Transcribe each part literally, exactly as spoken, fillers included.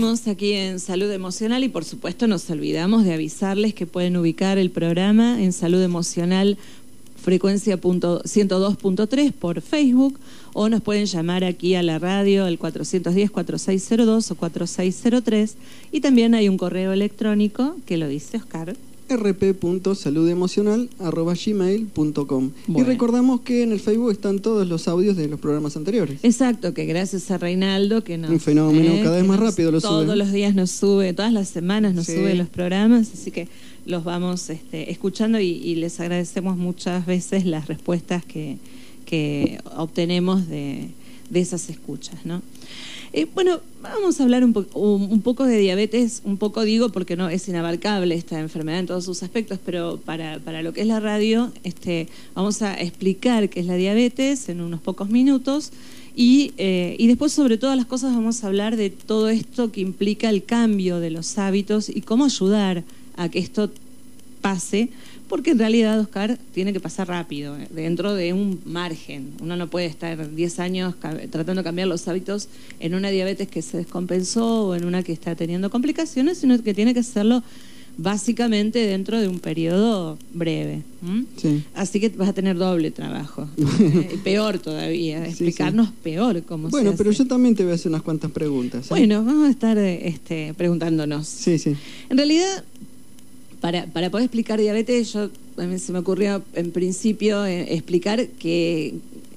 Seguimos aquí en Salud Emocional y por supuesto nos olvidamos de avisarles que pueden ubicar el programa en Salud Emocional frecuencia ciento dos punto tres por Facebook o nos pueden llamar aquí a la radio al cuatro uno cero, cuatro seis cero dos o cuatro seis cero tres y también hay un correo electrónico que lo dice Oscar. r p punto saludemocional arroba gmail punto com. Bueno. Y recordamos que en el Facebook están todos los audios de los programas anteriores. Exacto, que gracias a Reinaldo que nos... Un fenómeno, eh, cada vez más nos, rápido lo todos sube. Todos los días nos sube, todas las semanas nos Sí. sube los programas, así que los vamos este, escuchando y, y les agradecemos muchas veces las respuestas que, que obtenemos de, de esas escuchas, ¿no? Eh, bueno, vamos a hablar un, po un, un poco de diabetes, un poco digo porque no es inabarcable esta enfermedad en todos sus aspectos, pero para, para lo que es la radio, este, vamos a explicar qué es la diabetes en unos pocos minutos y, eh, y después sobre todas las cosas vamos a hablar de todo esto que implica el cambio de los hábitos y cómo ayudar a que esto pase, porque en realidad, Oscar, tiene que pasar rápido, eh, dentro de un margen. Uno no puede estar diez años tratando de cambiar los hábitos en una diabetes que se descompensó o en una que está teniendo complicaciones, sino que tiene que hacerlo básicamente dentro de un periodo breve. ¿Mm? Sí. Así que vas a tener doble trabajo. eh, peor todavía, explicarnos sí, sí. peor cómo Bueno, se pero hace. yo también te voy a hacer unas cuantas preguntas. ¿eh? Bueno, vamos a estar este, preguntándonos. Sí, sí. En realidad... Para, para poder explicar diabetes, yo a mí se me ocurrió en principio eh, explicar que,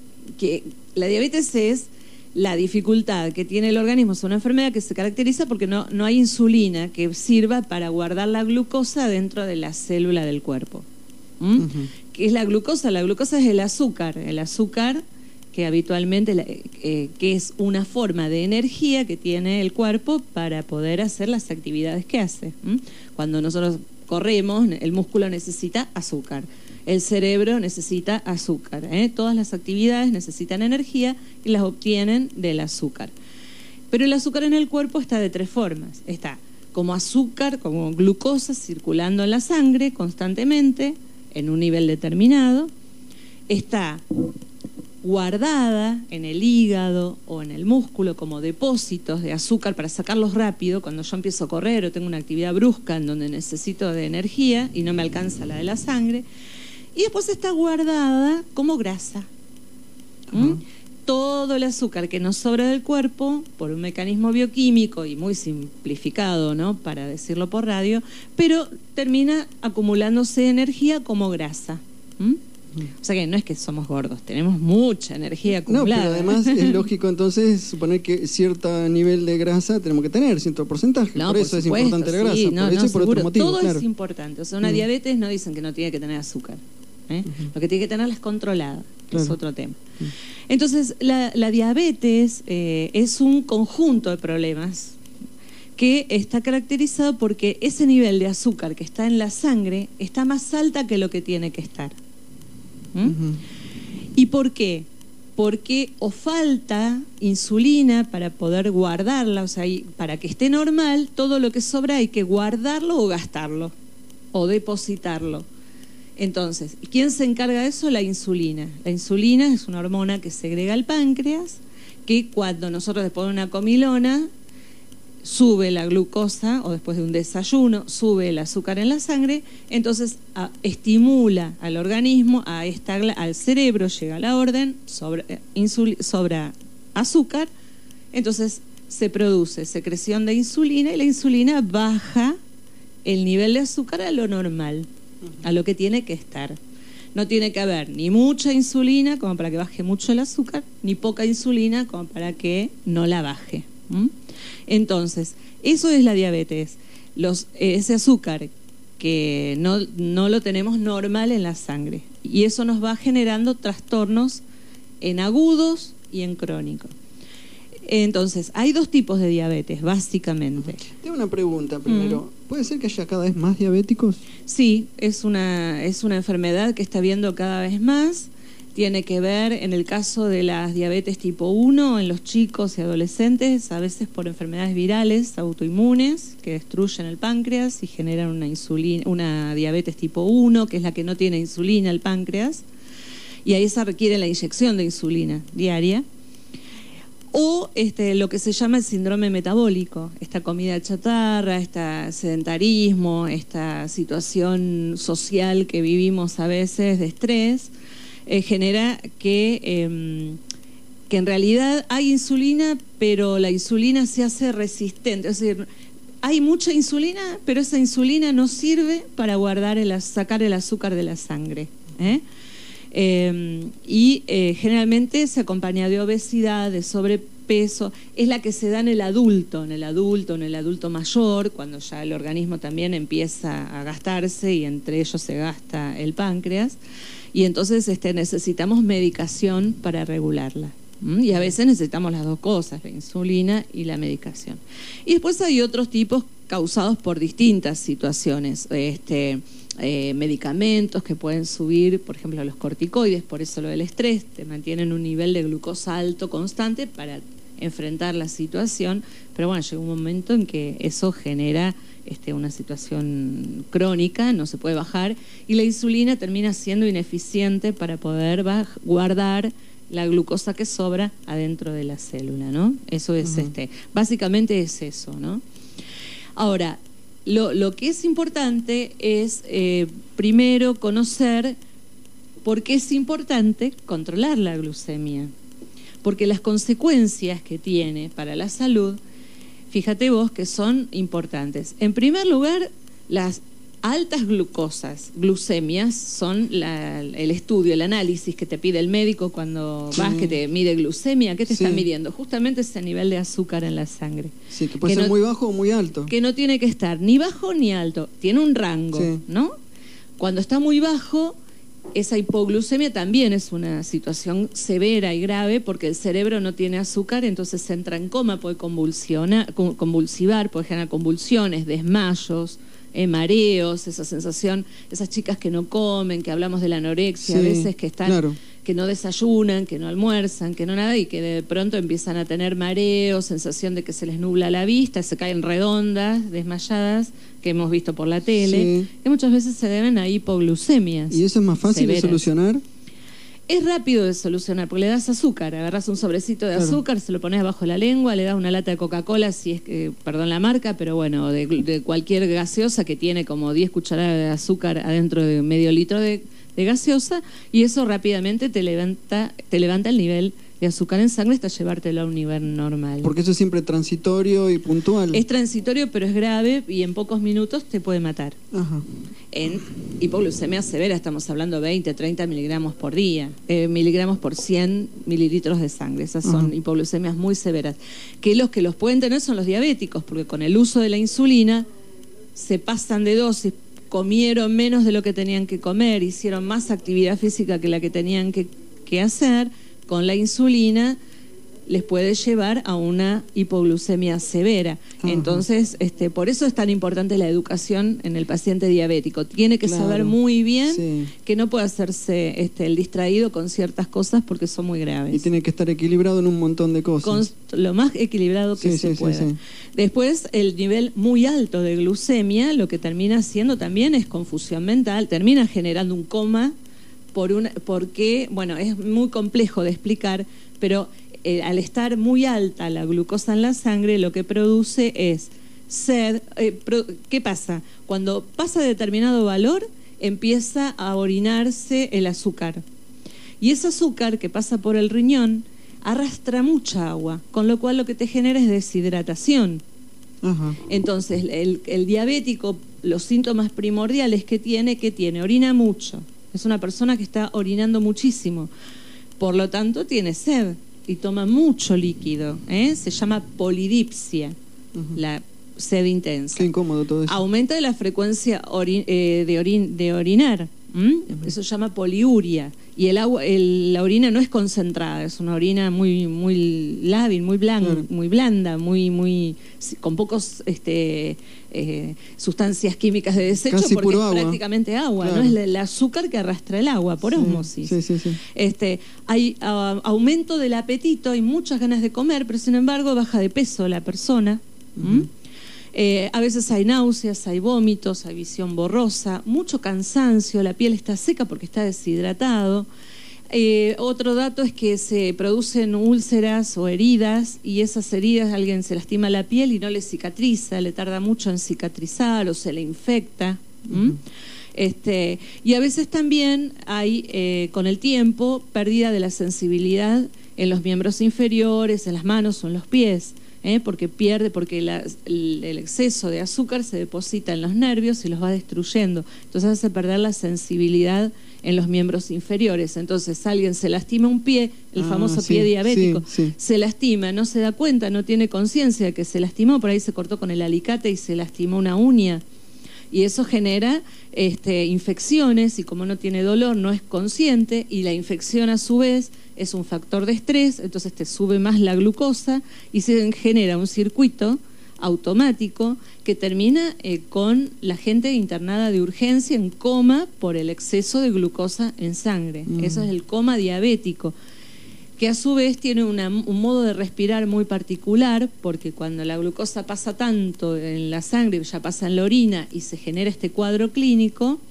que la diabetes es la dificultad que tiene el organismo, es una enfermedad que se caracteriza porque no, no hay insulina que sirva para guardar la glucosa dentro de la célula del cuerpo. ¿Mm? Uh-huh. ¿Qué es la glucosa? La glucosa es el azúcar, el azúcar que habitualmente, eh, que es una forma de energía que tiene el cuerpo para poder hacer las actividades que hace. ¿Mm? Cuando nosotros corremos, el músculo necesita azúcar, el cerebro necesita azúcar, ¿eh? Todas las actividades necesitan energía y las obtienen del azúcar. Pero el azúcar en el cuerpo está de tres formas. Está como azúcar, como glucosa circulando en la sangre constantemente, en un nivel determinado. Está guardada en el hígado o en el músculo como depósitos de azúcar para sacarlos rápido cuando yo empiezo a correr o tengo una actividad brusca en donde necesito de energía y no me alcanza la de la sangre. Y después está guardada como grasa. ¿Mm? Uh-huh. Todo el azúcar que nos sobra del cuerpo por un mecanismo bioquímico y muy simplificado, ¿no?, para decirlo por radio, pero termina acumulándose energía como grasa. ¿Mm? O sea que no es que somos gordos, tenemos mucha energía acumulada. No, pero además es lógico entonces suponer que cierto nivel de grasa tenemos que tener, cierto porcentaje. No, por, por eso supuesto, es importante la grasa, sí, por no, eso no, y por seguro. otro motivo. Todo claro. es importante. O sea, una mm. diabetes no dicen que no tiene que tener azúcar. ¿eh? Uh-huh. Lo que tiene que tener es controlada, claro. Es otro tema. Uh-huh. Entonces, la, la diabetes eh, es un conjunto de problemas que está caracterizado porque ese nivel de azúcar que está en la sangre está más alta que lo que tiene que estar. ¿Mm? Uh-huh. ¿Y por qué? Porque o falta insulina para poder guardarla, o sea, para que esté normal, todo lo que sobra hay que guardarlo o gastarlo, o depositarlo. Entonces, ¿quién se encarga de eso? La insulina. La insulina es una hormona que segrega el páncreas, que cuando nosotros después de una comilona sube la glucosa, o después de un desayuno, sube el azúcar en la sangre, entonces a, estimula al organismo, a esta, al cerebro llega la orden, sobra, insul, sobra azúcar, entonces se produce secreción de insulina y la insulina baja el nivel de azúcar a lo normal, a lo que tiene que estar. No tiene que haber ni mucha insulina como para que baje mucho el azúcar, ni poca insulina como para que no la baje. ¿Mm? Entonces, eso es la diabetes. Los, ese azúcar que no, no lo tenemos normal en la sangre. Y eso nos va generando trastornos en agudos y en crónicos. Entonces, hay dos tipos de diabetes, básicamente. Tengo una pregunta primero. Mm. ¿Puede ser que haya cada vez más diabéticos? Sí, es una, es una enfermedad que está habiendo cada vez más. Tiene que ver, en el caso de las diabetes tipo uno, en los chicos y adolescentes, a veces por enfermedades virales autoinmunes que destruyen el páncreas y generan una, insulina, una diabetes tipo uno, que es la que no tiene insulina el páncreas, y ahí se requiere la inyección de insulina diaria. O este, lo que se llama el síndrome metabólico, esta comida chatarra, este sedentarismo, esta situación social que vivimos a veces de estrés, eh, genera que, eh, que en realidad hay insulina, pero la insulina se hace resistente. Es decir, hay mucha insulina, pero esa insulina no sirve para guardar el, sacar el azúcar de la sangre, ¿eh? Eh, y eh, generalmente se acompaña de obesidad, de sobrepeso. Es la que se da en el adulto, en el adulto, en el adulto mayor, cuando ya el organismo también empieza a gastarse y entre ellos se gasta el páncreas, y entonces este, necesitamos medicación para regularla. ¿Mm? Y a veces necesitamos las dos cosas, la insulina y la medicación. Y después hay otros tipos causados por distintas situaciones, este Eh, medicamentos que pueden subir, por ejemplo los corticoides, por eso lo del estrés, te mantienen un nivel de glucosa alto constante para enfrentar la situación, pero bueno, llega un momento en que eso genera este, una situación crónica, no se puede bajar, y la insulina termina siendo ineficiente para poder guardar la glucosa que sobra adentro de la célula, ¿no? Eso es, uh-huh. este, básicamente es eso, ¿no? Ahora, Lo, lo que es importante es, eh, primero, conocer por qué es importante controlar la glucemia. Porque las consecuencias que tiene para la salud, fíjate vos que son importantes. En primer lugar, las altas glucosas, glucemias, son la, el estudio, el análisis que te pide el médico cuando sí. vas, que te mide glucemia. ¿Qué te sí. está midiendo? Justamente ese nivel de azúcar en la sangre. Sí, que puede que ser no, muy bajo o muy alto. Que no tiene que estar ni bajo ni alto, tiene un rango, sí. ¿no? Cuando está muy bajo, esa hipoglucemia también es una situación severa y grave porque el cerebro no tiene azúcar, entonces se entra en coma, puede convulsionar, convulsivar, puede generar convulsiones, desmayos, Eh, mareos, esa sensación, esas chicas que no comen, que hablamos de la anorexia, sí, a veces que están, claro. que no desayunan, que no almuerzan, que no nada, y que de pronto empiezan a tener mareos, sensación de que se les nubla la vista, se caen redondas, desmayadas, que hemos visto por la tele, sí. que muchas veces se deben a hipoglucemias. ¿Y eso es más fácil severas. de solucionar? Es rápido de solucionar, porque le das azúcar, agarras un sobrecito de claro. azúcar, se lo pones abajo de la lengua, le das una lata de Coca-Cola, si es que, perdón la marca, pero bueno, de, de cualquier gaseosa que tiene como diez cucharadas de azúcar adentro de medio litro de, de gaseosa, y eso rápidamente te levanta, te levanta el nivel de azúcar en sangre hasta llevártelo a un nivel normal. Porque eso es siempre transitorio y puntual. Es transitorio, pero es grave y en pocos minutos te puede matar. Ajá. En hipoglucemia severa estamos hablando veinte, treinta miligramos por día, eh, miligramos por cien mililitros de sangre. Esas son Ajá. hipoglucemias muy severas. Que los que los pueden tener son los diabéticos, porque con el uso de la insulina se pasan de dosis, comieron menos de lo que tenían que comer, hicieron más actividad física que la que tenían que, que hacer. Con la insulina les puede llevar a una hipoglucemia severa. Ajá. Entonces, este, por eso es tan importante la educación en el paciente diabético. Tiene que claro. saber muy bien sí. que no puede hacerse este, el distraído con ciertas cosas porque son muy graves. Y tiene que estar equilibrado en un montón de cosas. Con lo más equilibrado que sí, se sí, pueda. Sí, sí. Después, el nivel muy alto de glucemia, lo que termina haciendo también es confusión mental, termina generando un coma. Por una, porque, bueno, es muy complejo de explicar, pero eh, al estar muy alta la glucosa en la sangre, lo que produce es sed. Eh, pro, ¿Qué pasa? Cuando pasa determinado valor, empieza a orinarse el azúcar. Y ese azúcar que pasa por el riñón arrastra mucha agua, con lo cual lo que te genera es deshidratación. Ajá. Entonces, el, el diabético, los síntomas primordiales que tiene, que tiene, orina mucho. Es una persona que está orinando muchísimo, por lo tanto tiene sed y toma mucho líquido, ¿eh? Se llama polidipsia, uh-huh. la sed intensa. Qué incómodo todo eso. Aumenta la frecuencia ori eh, de, orin de orinar, uh-huh. eso se llama poliuria, y el agua, el, la orina no es concentrada, es una orina muy muy lábil, muy blanda, claro. muy blanda, muy muy con pocos este eh, sustancias químicas de desecho. Casi porque es agua. prácticamente agua, claro. no es el azúcar que arrastra el agua por sí, ósmosis. Sí, sí, sí. Este, hay uh, aumento del apetito, hay muchas ganas de comer, pero sin embargo baja de peso la persona. Uh-huh. Eh, a veces hay náuseas, hay vómitos, hay visión borrosa, mucho cansancio, la piel está seca porque está deshidratado, Eh, otro dato es que se producen úlceras o heridas y esas heridas alguien se lastima la piel y no le cicatriza, le tarda mucho en cicatrizar o se le infecta. ¿Mm? Uh-huh. Este, y a veces también hay, eh, con el tiempo, pérdida de la sensibilidad en los miembros inferiores, en las manos o en los pies. ¿Eh? Porque pierde, porque la, el, el exceso de azúcar se deposita en los nervios y los va destruyendo. Entonces hace perder la sensibilidad en los miembros inferiores. Entonces alguien se lastima un pie, el ah, famoso sí, pie diabético, sí, sí. se lastima, no se da cuenta, no tiene conciencia de que se lastimó, por ahí se cortó con el alicate y se lastimó una uña. Y eso genera este, infecciones y como no tiene dolor no es consciente y la infección a su vez es un factor de estrés, entonces te sube más la glucosa y se genera un circuito automático que termina eh, con la gente internada de urgencia en coma por el exceso de glucosa en sangre. Mm. Eso es el coma diabético, que a su vez tiene una, un modo de respirar muy particular, porque cuando la glucosa pasa tanto en la sangre, ya pasa en la orina y se genera este cuadro clínico,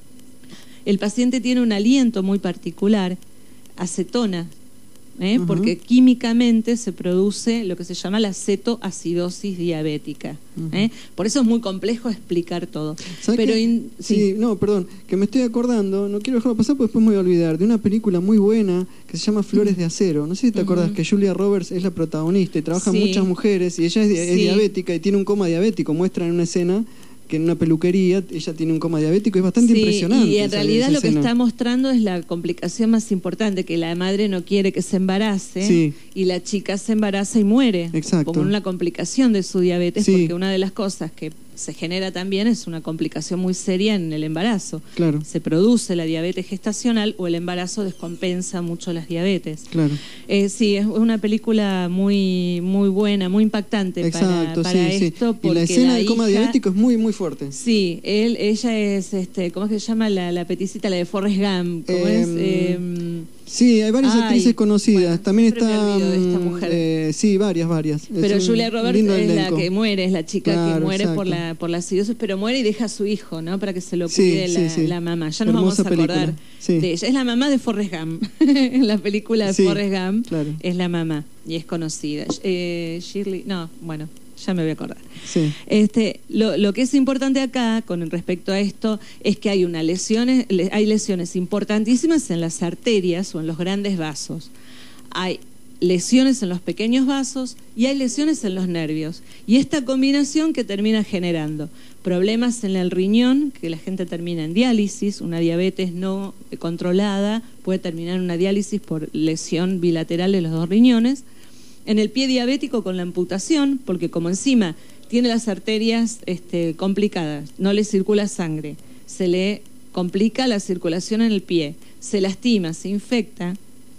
el paciente tiene un aliento muy particular, acetona, ¿eh? Uh-huh. Porque químicamente se produce lo que se llama la cetoacidosis diabética. Uh-huh. ¿eh? Por eso es muy complejo explicar todo. Pero in, sí. sí, no, perdón, que me estoy acordando, no quiero dejarlo pasar porque después me voy a olvidar, de una película muy buena que se llama Flores uh-huh. de Acero. No sé si te uh-huh. acordás que Julia Roberts es la protagonista y trabajan sí. muchas mujeres y ella es, es sí. diabética y tiene un coma diabético. Muestran en una escena que en una peluquería ella tiene un coma diabético, es bastante sí, impresionante. Y en esa, realidad esa lo que escena. está mostrando es la complicación más importante, que la madre no quiere que se embarace sí. y la chica se embaraza y muere. Exacto. Como una complicación de su diabetes, sí. porque una de las cosas que se genera también es una complicación muy seria en el embarazo. Claro. Se produce la diabetes gestacional o el embarazo descompensa mucho las diabetes. Claro. Eh, sí, es una película muy muy buena, muy impactante. Exacto, para, para sí, esto. Sí. Y la escena del coma hija, diabético es muy, muy fuerte. Sí, él, ella es, este, ¿cómo es que se llama la, la peticita, la de Forrest Gump? ¿Cómo eh, es? Eh, Sí, hay varias Ay, actrices conocidas. Bueno, también está. Me de esta mujer. Eh, sí, varias, varias. Pero es Julia Roberts es elenco. la que muere, es la chica claro, que muere exacto. por la por la acidosis, pero muere y deja a su hijo, ¿no? Para que se lo cuide sí, la, sí, sí. la mamá. Ya nos Hermosa vamos a acordar sí. de ella. Es la mamá de Forrest Gump. En la película de sí, Forrest Gump claro. es la mamá y es conocida. Eh, Shirley, no, bueno. Ya me voy a acordar. Sí. Este, lo, lo que es importante acá, con respecto a esto, es que hay una lesiones, hay lesiones importantísimas en las arterias o en los grandes vasos. Hay lesiones en los pequeños vasos y hay lesiones en los nervios. Y esta combinación que termina generando problemas en el riñón, que la gente termina en diálisis, una diabetes no controlada puede terminar en una diálisis por lesión bilateral de los dos riñones. En el pie diabético con la amputación, porque como encima tiene las arterias este, complicadas, no le circula sangre, se le complica la circulación en el pie, se lastima, se infecta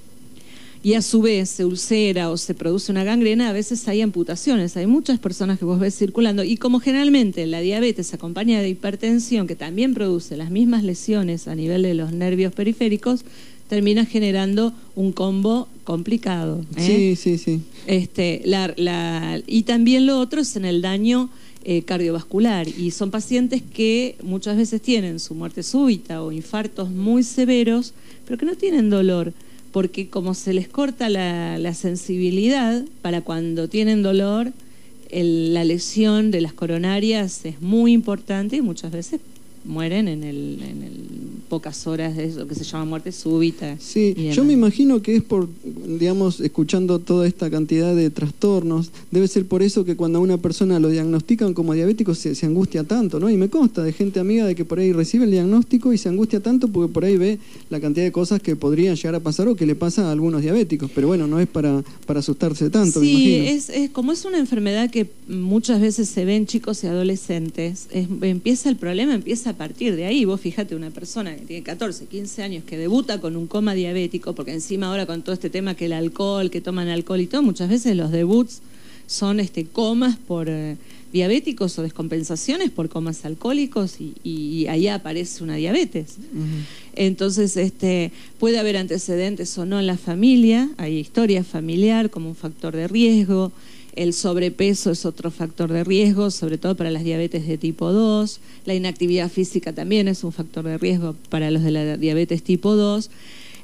y a su vez se ulcera o se produce una gangrena, a veces hay amputaciones. Hay muchas personas que vos ves circulando y como generalmente la diabetes acompaña de hipertensión, que también produce las mismas lesiones a nivel de los nervios periféricos, termina generando un combo complicado. ¿eh? Sí, sí, sí. Este, la, la, y también lo otro es en el daño eh, cardiovascular. Y son pacientes que muchas veces tienen su muerte súbita o infartos muy severos, pero que no tienen dolor, porque como se les corta la, la sensibilidad, para cuando tienen dolor, el, la lesión de las coronarias es muy importante y muchas veces mueren en el, en el pocas horas de eso que se llama muerte súbita. Sí, yo me imagino que es por, digamos, escuchando toda esta cantidad de trastornos, debe ser por eso que cuando a una persona lo diagnostican como diabético se, se angustia tanto, ¿no? Y me consta de gente amiga de que por ahí recibe el diagnóstico y se angustia tanto porque por ahí ve la cantidad de cosas que podrían llegar a pasar o que le pasa a algunos diabéticos, pero bueno, no es para, para asustarse tanto, sí, me imagino. Es, es como es una enfermedad que muchas veces se ve en chicos y adolescentes, es, empieza el problema, empieza a partir de ahí. Vos fíjate, una persona que tiene catorce, quince años que debuta con un coma diabético, porque encima ahora con todo este tema que el alcohol, que toman alcohol y todo, muchas veces los debuts son este comas por eh, diabéticos o descompensaciones por comas alcohólicos y, y ahí aparece una diabetes. Uh-huh. Entonces este puede haber antecedentes o no en la familia, hay historia familiar como un factor de riesgo. El sobrepeso es otro factor de riesgo, sobre todo para las diabetes de tipo dos. La inactividad física también es un factor de riesgo para los de la diabetes tipo dos.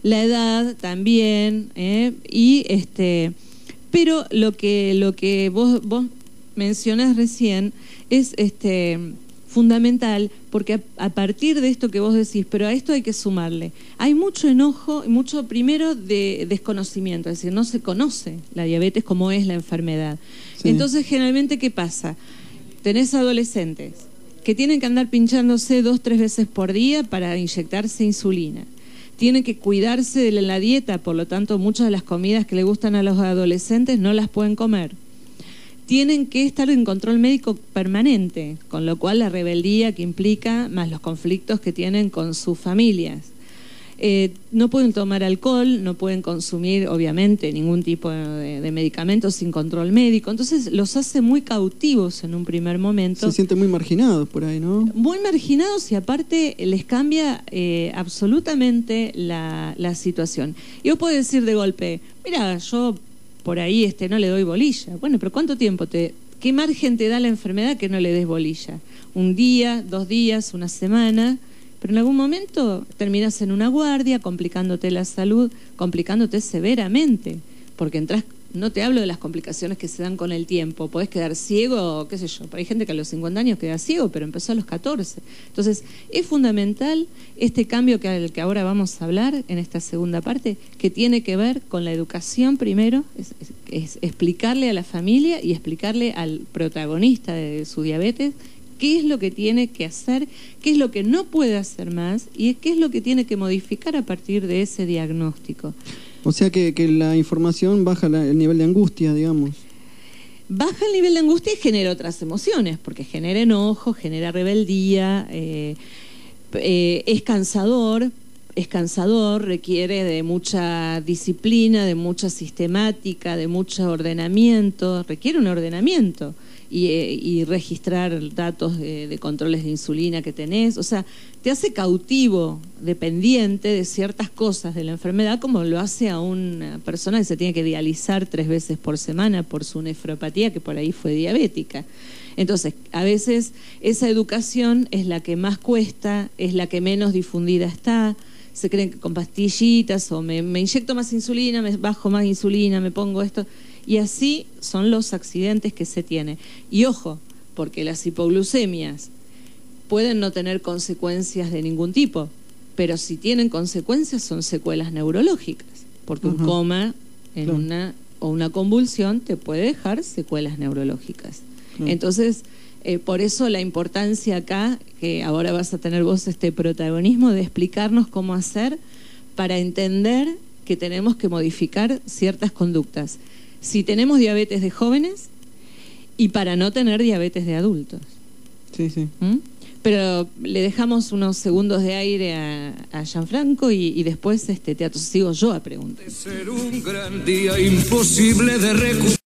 la edad también, ¿eh? y este, pero lo que lo que vos vos mencionás recién es este fundamental, porque a, a partir de esto que vos decís, pero a esto hay que sumarle, hay mucho enojo, mucho primero de desconocimiento, es decir, no se conoce la diabetes como es la enfermedad. Sí. Entonces, generalmente, ¿qué pasa? Tenés adolescentes que tienen que andar pinchándose dos, tres veces por día para inyectarse insulina. Tienen que cuidarse de la dieta, por lo tanto, muchas de las comidas que le gustan a los adolescentes no las pueden comer. Tienen que estar en control médico permanente, con lo cual la rebeldía que implica, más los conflictos que tienen con sus familias. Eh, no pueden tomar alcohol, no pueden consumir, obviamente, ningún tipo de, de medicamentos sin control médico. Entonces los hace muy cautivos en un primer momento. Se sienten muy marginados por ahí, ¿no? Muy marginados, y aparte les cambia eh, absolutamente la, la situación. Y vos podés decir de golpe, mira, yo por ahí este no le doy bolilla. Bueno, pero ¿cuánto tiempo te, qué margen te da la enfermedad que no le des bolilla? Un día, dos días, una semana, pero en algún momento terminas en una guardia, complicándote la salud, complicándote severamente, porque entras, no te hablo de las complicaciones que se dan con el tiempo, podés quedar ciego, qué sé yo, hay gente que a los cincuenta años queda ciego, pero empezó a los catorce. Entonces, es fundamental este cambio que, al que ahora vamos a hablar en esta segunda parte, que tiene que ver con la educación primero, es, es, es explicarle a la familia y explicarle al protagonista de su diabetes qué es lo que tiene que hacer, qué es lo que no puede hacer más y qué es lo que tiene que modificar a partir de ese diagnóstico. O sea que, que la información baja la, el nivel de angustia, digamos. Baja el nivel de angustia y genera otras emociones, porque genera enojo, genera rebeldía, eh, eh, es cansador, es cansador, requiere de mucha disciplina, de mucha sistemática, de mucho ordenamiento, requiere un ordenamiento. Y, y registrar datos de, de controles de insulina que tenés, o sea, te hace cautivo, dependiente de ciertas cosas de la enfermedad, como lo hace a una persona que se tiene que dializar tres veces por semana por su nefropatía, que por ahí fue diabética. Entonces, a veces esa educación es la que más cuesta, es la que menos difundida está. Se creen que con pastillitas o me, me inyecto más insulina, me bajo más insulina, me pongo esto. Y así son los accidentes que se tienen. Y ojo, porque las hipoglucemias pueden no tener consecuencias de ningún tipo, pero si tienen consecuencias son secuelas neurológicas, porque uh-huh. un coma en claro. una, o una convulsión te puede dejar secuelas neurológicas. Claro. Entonces, eh, por eso la importancia acá, que ahora vas a tener vos este protagonismo de explicarnos cómo hacer para entender que tenemos que modificar ciertas conductas. Si tenemos diabetes de jóvenes y para no tener diabetes de adultos. Sí, sí. ¿Mm? Pero le dejamos unos segundos de aire a, a Gianfranco y, y después este, te sigo yo a preguntar. De ser un gran día imposible de recuperar.